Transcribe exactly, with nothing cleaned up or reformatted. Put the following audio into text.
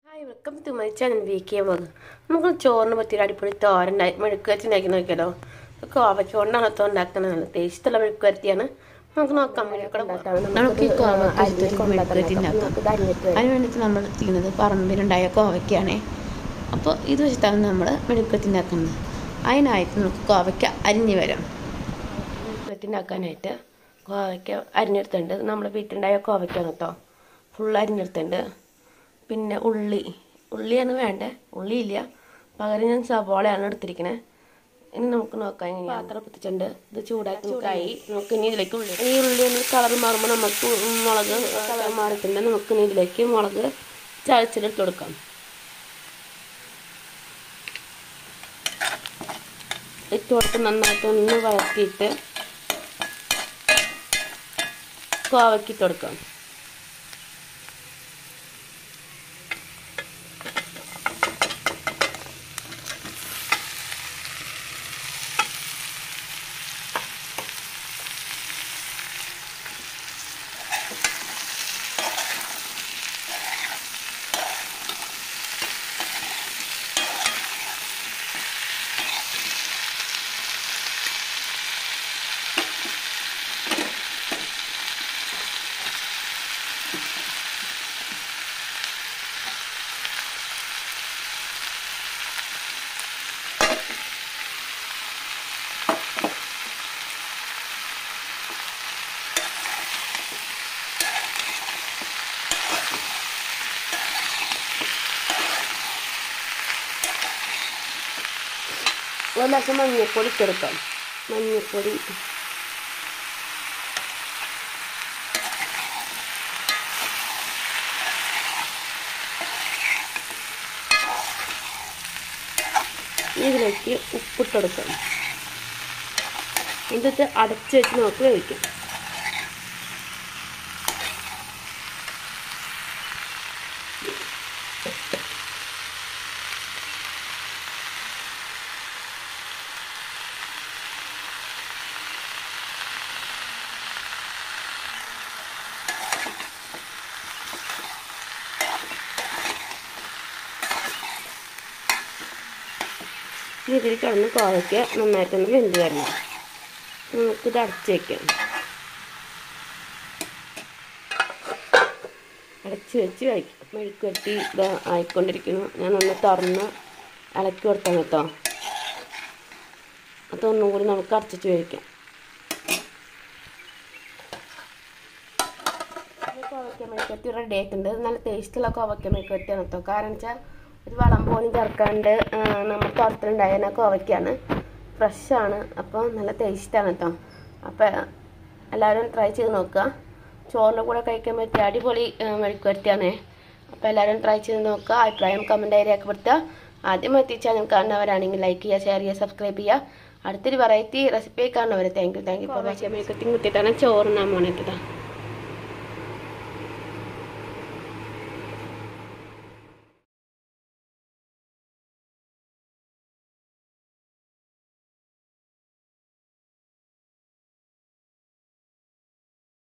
Hi, welcome to my channel V K Mug. നമുക്ക് ചോറിന് പറ്റിയ അടിപൊളി തോരൻ മെഴുക്കുവരട്ടി ഉണ്ടാക്കി നോക്കിയാലോ. കോവയ്ക്ക കൊണ്ടാണ് തോരൻ ഉണ്ടാക്കുന്നത്. ടേസ്റ്റുള്ള മെഴുക്കുവരട്ടിയാണ്. നമുക്ക് നോക്കാം. നമുക്ക് ഈ കോവയ്ക്ക മെഴുക്കുവരട്ടി ഉണ്ടാക്കാം. അതിന് വേണ്ടിയിട്ട് നമ്മൾ ചെയ്യുന്നത് പറമ്പിലുണ്ടായ കോവയ്ക്കാണ്. അപ്പോൾ ഇത് വെച്ചിട്ടാണ് നമ്മൾ മെഴുക്കുവരട്ടി ഉണ്ടാക്കുന്നത്. അതിനായിട്ട് നമുക്ക് കോവയ്ക്ക അരിഞ്ഞ് വരാം. മെഴുക്കുവരട്ടി ഉണ്ടാക്കാനായിട്ട് കോവയ്ക്ക അരിഞ്ഞെടുത്തുണ്ട്. നമ്മുടെ വീട്ടിലുണ്ടായ കോവയ്ക്കാണ് കേട്ടോ. ഫുൾ അരിഞ്ഞെടുത്തുണ്ട്. പിന്നെ ഉള്ളി ഉള്ളിയാണ് വേണ്ടത്. ഉള്ളിയില്ല, പകരം ഞാൻ സവാളയാണ് എടുത്തിരിക്കുന്നത്. ഇനി നമുക്ക് നോക്കാം. ഇനി പാത്രം പൊത്തിച്ചിട്ടുണ്ട്. ഇത് ചൂടാക്കി കായി നമുക്ക് ഇനി ഇതിലേക്ക് ഉള്ളി ഈ ഉള്ളി ഒന്ന് കളർ മാറുമ്പോൾ നമുക്ക് മുളക് കളർ മാറിയിട്ടുണ്ട്. നമുക്ക് ഇനി ഇതിലേക്ക് മുളക് ചതച്ചിട്ട് കൊടുക്കാം. ഇട്ട് കൊടുത്ത് നന്നായിട്ടൊന്ന് വഴക്കിയിട്ട് കോവയ്ക്കിട്ട് കൊടുക്കാം. ഒരു ലേശം മഞ്ഞൾപ്പൊടി ഇട്ടെടുക്കാം. മഞ്ഞൾപ്പൊടി ഇതിലേക്ക് ഉപ്പിട്ടെടുക്കാം. എന്നിട്ട് അടച്ച് വെച്ച് നമുക്ക് കഴിക്കാം. ഇതിൽ കിടന്ന് കോവയ്ക്ക നന്നായിട്ടൊന്ന് വെന്ത് വരണം. നമുക്കിത് അടച്ച് വയ്ക്കാം. അടച്ച് വെച്ച് കഴിക്കാം. മെഴുക്കുവരട്ടി ഇത് ആയിക്കൊണ്ടിരിക്കുന്നു. ഞാനൊന്ന് തുറന്ന് ഇളക്കി കൊടുത്താണ് കേട്ടോ. അതൊന്നും കൂടി നമുക്ക് അടച്ചിട്ട് കഴിക്കാം. കോവയ്ക്ക മെഴുക്കുവരട്ടി റെഡി ആയിട്ടുണ്ട്. നല്ല ടേസ്റ്റുള്ള കോവയ്ക്ക മെഴുക്കുവരട്ടിയാണ് കേട്ടോ. കാരണം വെച്ചാൽ ഒരു വളം പോലും ചേർക്കാണ്ട് നമ്മൾ തോട്ടത്തിലുണ്ടായ കോവയ്ക്കാണ്. ഫ്രഷാണ്. അപ്പോൾ നല്ല ടേസ്റ്റാണ് കേട്ടോ. അപ്പോൾ എല്ലാവരും ട്രൈ ചെയ്ത് നോക്കുക. ചോറിൻ്റെ കൂടെ കഴിക്കാൻ പറ്റിയ അടിപൊളി മെഴുക്കുവരട്ടിയാണ്. അപ്പോൾ എല്ലാവരും ട്രൈ ചെയ്ത് നോക്കുക. അഭിപ്രായം കമൻറ്റായി രേഖപ്പെടുത്തുക. ആദ്യമായി ഈ ചാനൽ കാണുന്നവരാണെങ്കിൽ ലൈക്ക് ചെയ്യുക, ഷെയർ ചെയ്യുക, സബ്സ്ക്രൈബ് ചെയ്യുക. അടുത്തൊരു വെറൈറ്റി റെസിപ്പി കാണുന്നവരെ thank you thank you for watching. മെഴുക്കുവരട്ടി കുത്തിയിട്ടാണ് ചോറിനാൻ പോണേട്ടതാ.